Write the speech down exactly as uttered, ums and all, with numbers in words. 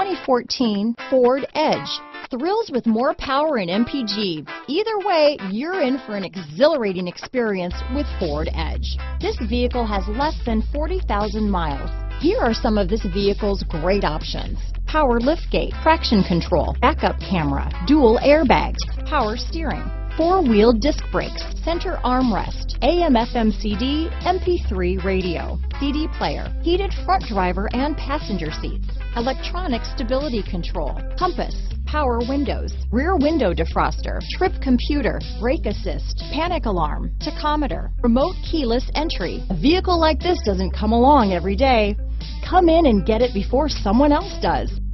twenty fourteen Ford Edge. Thrills with more power and M P G. Either way, you're in for an exhilarating experience with Ford Edge. This vehicle has less than forty thousand miles. Here are some of this vehicle's great options: power liftgate, traction control, backup camera, dual airbags, power steering, four-wheel disc brakes, center armrest, A M F M C D, M P three radio, C D player, heated front driver and passenger seats, electronic stability control, compass, power windows, rear window defroster, trip computer, brake assist, panic alarm, tachometer, remote keyless entry. A vehicle like this doesn't come along every day. Come in and get it before someone else does.